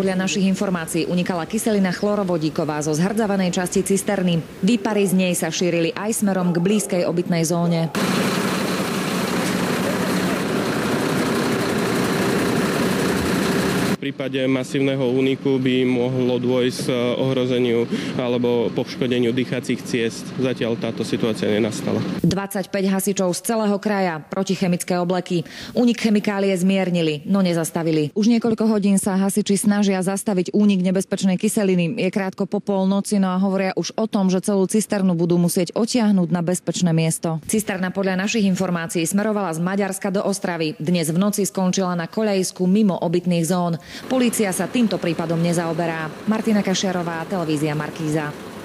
podľa našich informácií unikala kyselina chlorovodíková zo zhrdzavenej časti cisterny. Výpary z nej sa šírili aj smerom k blízkej obytnej zóne. V prípade masívneho úniku by mohlo dôjsť k ohrozeniu alebo poškodeniu dýchacích ciest. Zatiaľ táto situácia nenastala. 25 hasičov z celého kraja, protichemické obleky. Únik chemikálie zmiernili, no nezastavili. Už niekoľko hodín sa hasiči snažia zastaviť únik nebezpečnej kyseliny. Je krátko po polnoci, no a hovoria už o tom, že celú cisternu budú musieť odtiahnuť na bezpečné miesto. Cisterna podľa našich informácií smerovala z Maďarska do Ostravy. Dnes v noci skončila na koľajisku mimo obytných zón. Polícia sa týmto prípadom nezaoberá. Martina Kašerová, televízia Markíza.